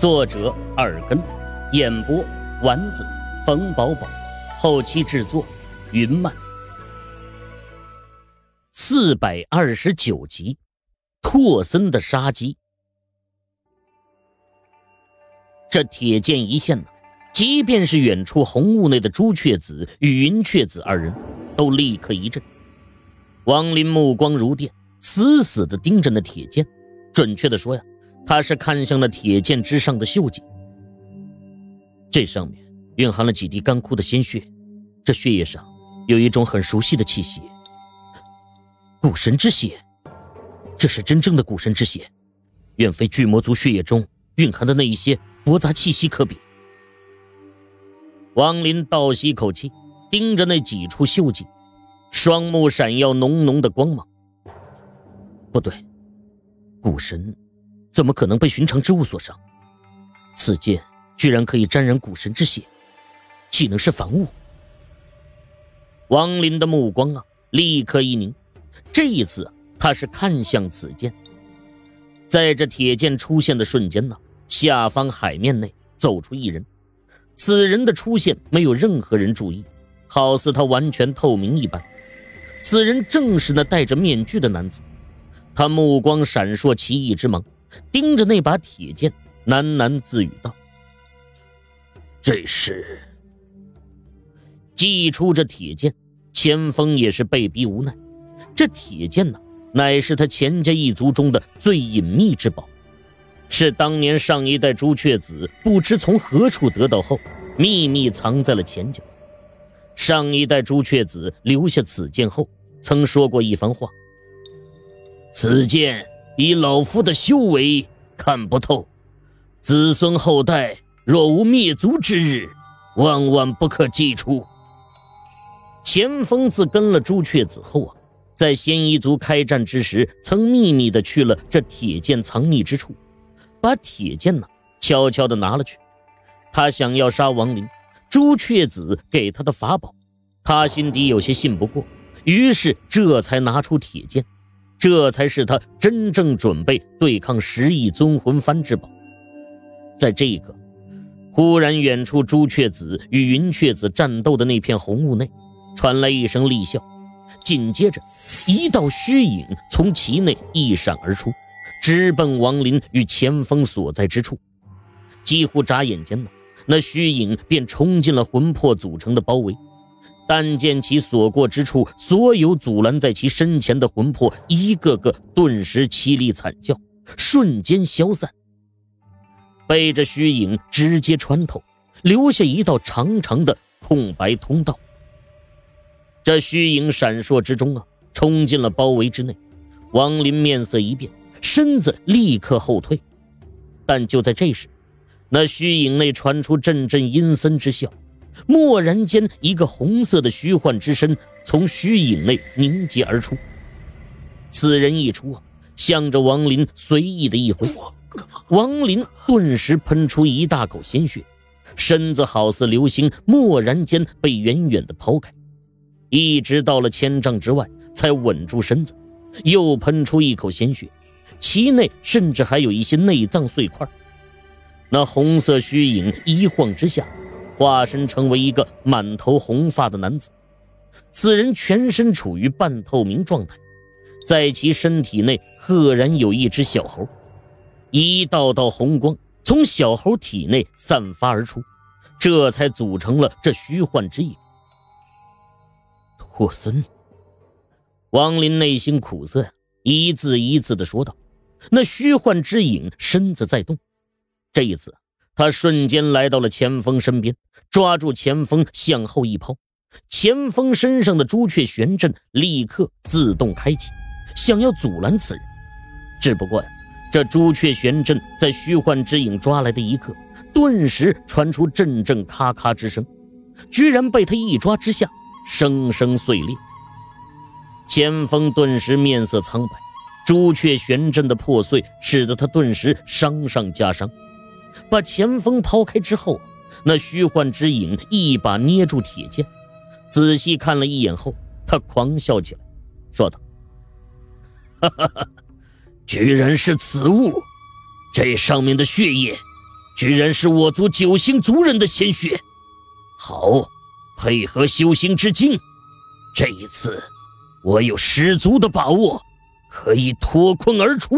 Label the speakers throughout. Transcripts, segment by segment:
Speaker 1: 作者二根，演播丸子、冯宝宝，后期制作云漫。429集，拓森的杀机。这铁剑一现呢，即便是远处红雾内的朱雀子与云雀子二人都立刻一震。王林目光如电，死死地盯着那铁剑，准确地说呀，他是看向了铁剑之上的锈迹。这上面蕴含了几滴干枯的鲜血，这血液上有一种很熟悉的气息。古神之血，这是真正的古神之血，远非巨魔族血液中蕴含的那一些驳杂气息可比。王林倒吸一口气，盯着那几处锈迹，双目闪耀浓浓的光芒。不对，古神怎么可能被寻常之物所伤？此剑居然可以沾染古神之血，岂能是凡物？王林的目光立刻一凝，这一次他是看向此剑。在这铁剑出现的瞬间下方海面内走出一人，此人的出现没有任何人注意，好似他完全透明一般。此人正是那戴着面具的男子，他目光闪烁奇异之芒，盯着那把铁剑，喃喃自语道：这是……祭出这铁剑，钱锋也是被逼无奈。这铁剑乃是他钱家一族中的最隐秘之宝，是当年上一代朱雀子不知从何处得到后，秘密藏在了钱家。上一代朱雀子留下此剑后，曾说过一番话：此剑以老夫的修为看不透，子孙后代若无灭族之日，万万不可祭出。钱锋自跟了朱雀子后在仙夷族开战之时，曾秘密地去了这铁剑藏匿之处，把铁剑悄悄地拿了去。他想要杀亡灵，朱雀子给他的法宝，他心底有些信不过，于是这才拿出铁剑，这才是他真正准备对抗10亿尊魂幡之宝。在这一刻，忽然远处朱雀子与云雀子战斗的那片红雾内传来一声厉笑，紧接着一道虚影从其内一闪而出，直奔王林与钱锋所在之处。几乎眨眼间那虚影便冲进了魂魄组成的包围，但见其所过之处，所有阻拦在其身前的魂魄一个个顿时凄厉惨叫，瞬间消散，被这虚影直接穿透，留下一道长长的空白通道。这虚影闪烁之中冲进了包围之内。王林面色一变，身子立刻后退。但就在这时，那虚影内传出阵阵阴森之笑，蓦然间一个红色的虚幻之身从虚影内凝结而出。此人一出向着王林随意的一挥，王林顿时喷出一大口鲜血，身子好似流星，蓦然间被远远的抛开，一直到了1000丈之外才稳住身子，又喷出一口鲜血，其内甚至还有一些内脏碎块。那红色虚影一晃之下，化身成为一个满头红发的男子。此人全身处于半透明状态，在其身体内赫然有一只小猴，一道道红光从小猴体内散发而出，这才组成了这虚幻之影。拓森，王林内心苦涩一字一字地说道。那虚幻之影身子在动，这一次他瞬间来到了钱锋身边，抓住钱锋向后一抛，钱锋身上的朱雀玄阵立刻自动开启，想要阻拦此人。只不过这朱雀玄阵在虚幻之影抓来的一刻，顿时传出阵阵咔咔之声，居然被他一抓之下生生碎裂。钱锋顿时面色苍白，朱雀玄阵的破碎使得他顿时伤上加伤。把钱锋抛开之后，那虚幻之影一把捏住铁剑，仔细看了一眼后，他狂笑起来，说道：哈哈哈，居然是此物，这上面的血液居然是我族9星族人的鲜血。好，配合修行之精，这一次我有十足的把握可以脱困而出。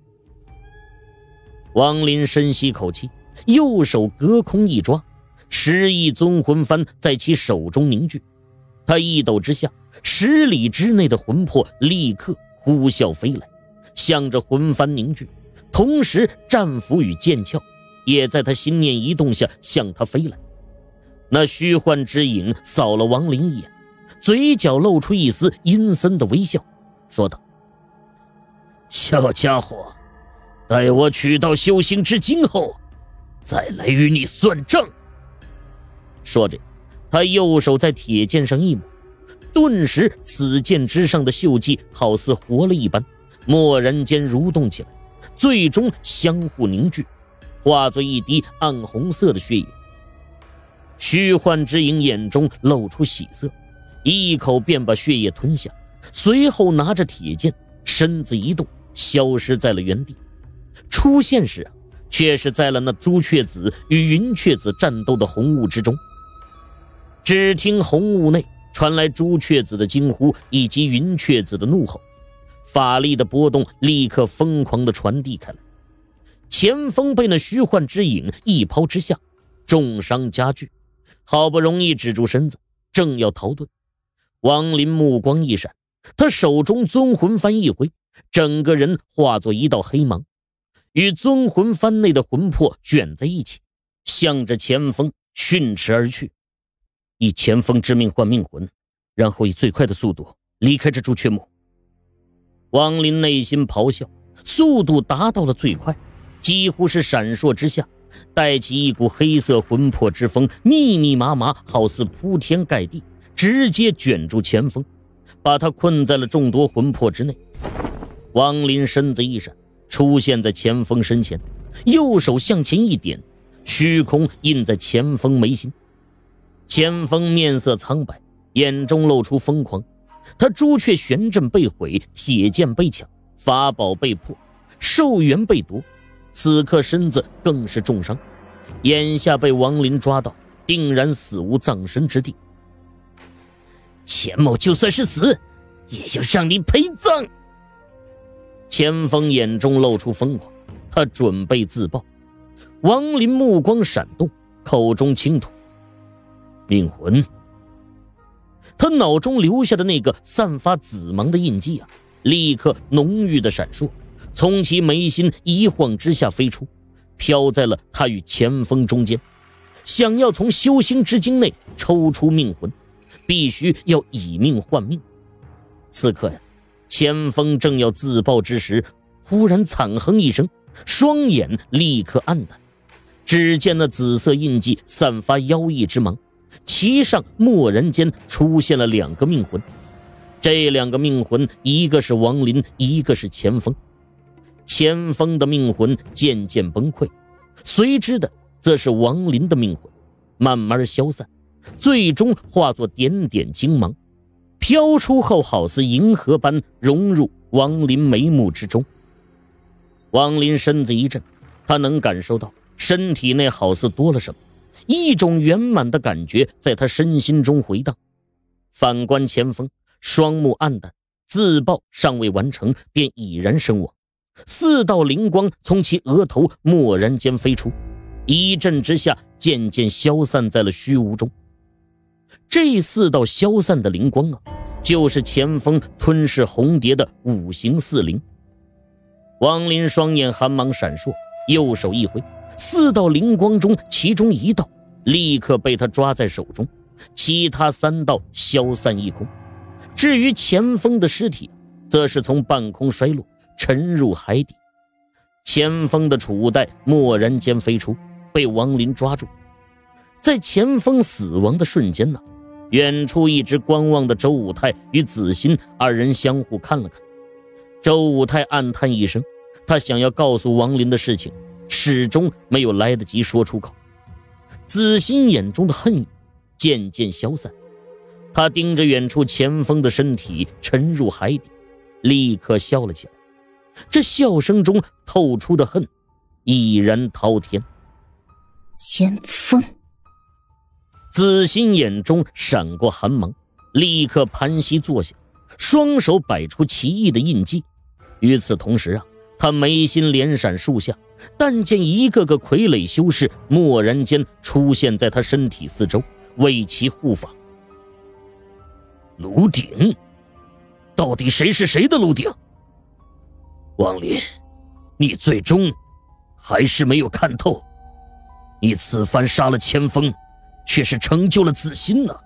Speaker 1: 王林深吸口气，右手隔空一抓，10亿尊魂幡在其手中凝聚。他一抖之下，10里之内的魂魄立刻呼啸飞来，向着魂幡凝聚，同时战斧与剑鞘也在他心念一动下向他飞来。那虚幻之影扫了王林一眼，嘴角露出一丝阴森的微笑，说道：小家伙，待我取到修行之精后，再来与你算账。说着，他右手在铁剑上一抹，顿时此剑之上的锈迹好似活了一般，蓦然间蠕动起来，最终相互凝聚，化作一滴暗红色的血液。虚幻之影眼中露出喜色，一口便把血液吞下，随后拿着铁剑，身子一动，消失在了原地。出现时却是在了那朱雀子与云雀子战斗的红雾之中。只听红雾内传来朱雀子的惊呼以及云雀子的怒吼，法力的波动立刻疯狂地传递开来。前锋被那虚幻之影一抛之下，重伤加剧，好不容易止住身子，正要逃遁，王林目光一闪，他手中尊魂幡一挥，整个人化作一道黑芒，与尊魂幡内的魂魄卷在一起，向着前锋训斥而去。以前锋之命换命魂，然后以最快的速度离开这朱雀墓。王林内心咆哮，速度达到了最快，几乎是闪烁之下，带起一股黑色魂魄之风，密密麻麻，好似铺天盖地，直接卷住前锋，把他困在了众多魂魄之内。王林身子一闪，出现在前锋身前，右手向前一点，虚空印在前锋眉心。前锋面色苍白，眼中露出疯狂。他朱雀玄阵被毁，铁剑被抢，法宝被破，寿元被夺，此刻身子更是重伤，眼下被王林抓到，定然死无葬身之地。钱某就算是死，也要让你陪葬。前锋眼中露出疯狂，他准备自爆。王林目光闪动，口中轻吐：命魂。他脑中留下的那个散发紫芒的印记立刻浓郁的闪烁，从其眉心一晃之下飞出，飘在了他与前锋中间。想要从修行之精内抽出命魂，必须要以命换命。此刻前锋正要自爆之时，忽然惨哼一声，双眼立刻暗淡。只见那紫色印记散发妖异之芒，其上蓦然间出现了2个命魂。这2个命魂，一个是王林，一个是前锋。前锋的命魂渐渐崩溃，随之的则是王林的命魂，慢慢消散，最终化作点点金芒，飘出后好似银河般融入王林眉目之中。王林身子一震，他能感受到身体内好似多了什么，一种圆满的感觉在他身心中回荡。反观前锋，双目暗淡，自爆尚未完成便已然身亡。4道灵光从其额头蓦然间飞出，一震之下渐渐消散在了虚无中。这4道消散的灵光就是前锋吞噬红蝶的5行4灵。王林双眼寒芒闪烁，右手一挥，4道灵光中其中1道立刻被他抓在手中，其他3道消散一空。至于前锋的尸体，则是从半空摔落，沉入海底。前锋的储物袋蓦然间飞出，被王林抓住。在前锋死亡的瞬间远处一直观望的周武泰与子欣2人相互看了看。周武泰暗叹一声，他想要告诉王林的事情始终没有来得及说出口。子欣眼中的恨意渐渐消散，他盯着远处前锋的身体沉入海底，立刻笑了起来。这笑声中透出的恨毅然滔天。
Speaker 2: 前锋。
Speaker 1: 子欣眼中闪过寒芒，立刻盘膝坐下，双手摆出奇异的印记。与此同时他眉心连闪数下，但见一个个傀儡修士蓦然间出现在他身体四周，为其护法。炉鼎，到底谁是谁的炉鼎？王林，你最终还是没有看透，你此番杀了前锋，却是成就了子欣呢。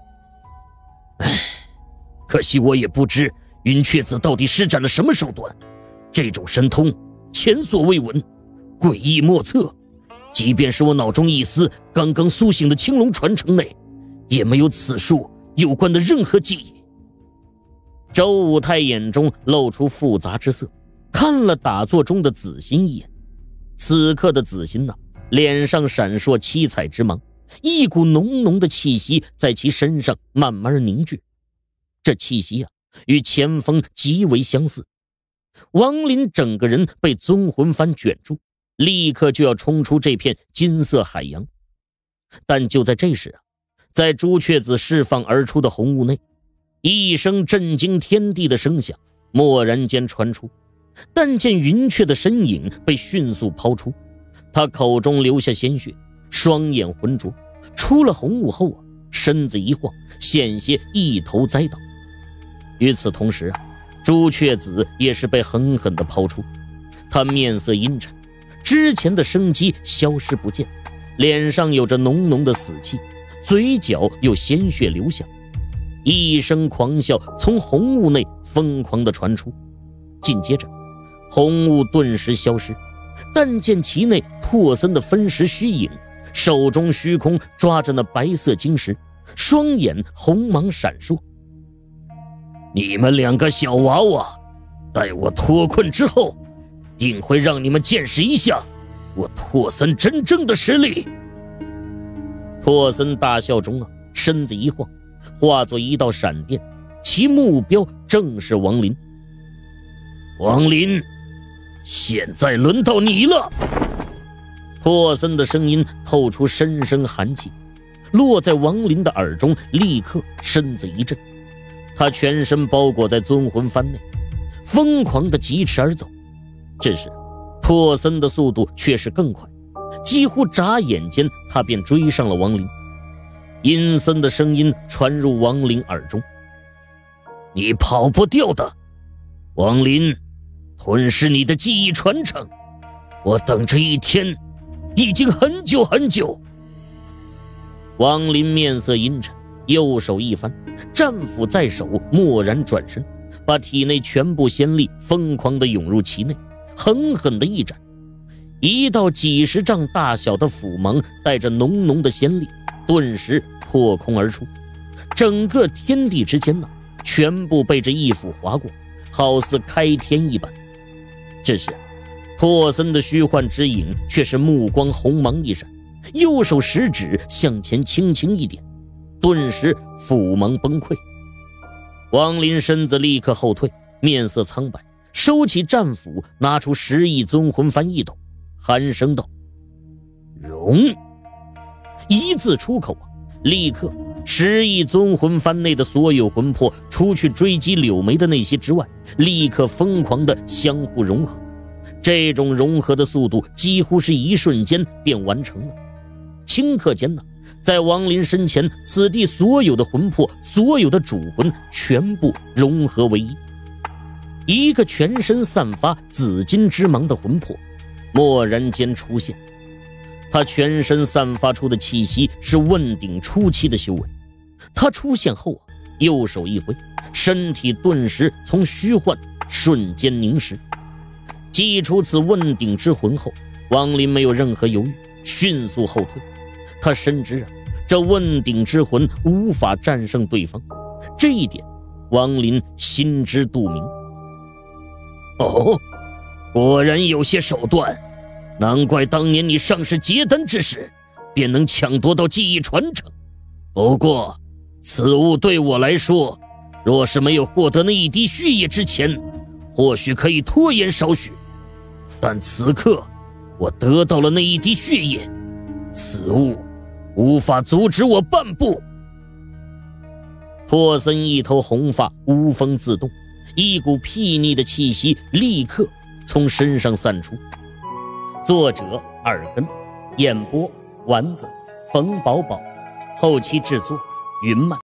Speaker 1: 可惜我也不知云雀子到底施展了什么手段，这种神通前所未闻，诡异莫测。即便是我脑中一丝刚刚苏醒的青龙传承内，也没有此术有关的任何记忆。周武泰眼中露出复杂之色，看了打坐中的子欣一眼。此刻的子欣脸上闪烁七彩之芒，一股浓浓的气息在其身上慢慢凝聚。这气息与前锋极为相似。王林整个人被尊魂幡卷住，立刻就要冲出这片金色海洋。但就在这时在朱雀子释放而出的红雾内，一声震惊天地的声响蓦然间传出。但见云雀的身影被迅速抛出，他口中流下鲜血，双眼浑浊，出了红雾后身子一晃，险些一头栽倒。与此同时朱雀子也是被狠狠地抛出，他面色阴沉，之前的生机消失不见，脸上有着浓浓的死气，嘴角有鲜血流下。一声狂笑从红雾内疯狂地传出，紧接着红雾顿时消失，但见其内拓森的分石虚影，手中虚空抓着那白色晶石，双眼红芒闪烁。你们两个小娃娃，待我脱困之后，定会让你们见识一下我拓森真正的实力。拓森大笑中身子一晃，化作一道闪电，其目标正是王林。王林，现在轮到你了。拓森的声音透出深深寒气，落在王林的耳中，立刻身子一震。他全身包裹在尊魂幡内，疯狂地疾驰而走。只是拓森的速度却是更快，几乎眨眼间他便追上了王林。阴森的声音传入王林耳中：你跑不掉的，王林，吞噬你的记忆传承，我等这一天已经很久很久。王林面色阴沉，右手一翻，战斧在手，蓦然转身，把体内全部仙力疯狂地涌入其内，狠狠地一斩。一道几十丈大小的斧芒带着浓浓的仙力，顿时破空而出，整个天地之间全部被这一斧划过，好似开天一般。只是拓森的虚幻之影却是目光红芒一闪，右手食指向前轻轻一点，顿时斧芒崩溃。王林身子立刻后退，面色苍白，收起战斧，拿出10亿尊魂幡一抖，寒声道：容。一字出口立刻10亿尊魂幡内的所有魂魄，除去追击柳梅的那些之外，立刻疯狂地相互融合。这种融合的速度几乎是一瞬间便完成了。顷刻间在王林身前，此地所有的魂魄，所有的主魂全部融合为一。一个全身散发紫金之芒的魂魄蓦然间出现，他全身散发出的气息是问鼎初期的修为。他出现后右手一挥，身体顿时从虚幻瞬间凝实。祭出此问鼎之魂后，王林没有任何犹豫，迅速后退。他深知这问鼎之魂无法战胜对方，这一点王林心知肚明。哦，果然有些手段，难怪当年你上世结丹之时便能抢夺到记忆传承。不过此物对我来说，若是没有获得那一滴血液之前，或许可以拖延少许，但此刻我得到了那一滴血液， 此物无法阻止我半步。托森一头红发无风自动，一股睥睨的气息立刻从身上散出。作者耳根，演播丸子，冯宝宝，后期制作云漫。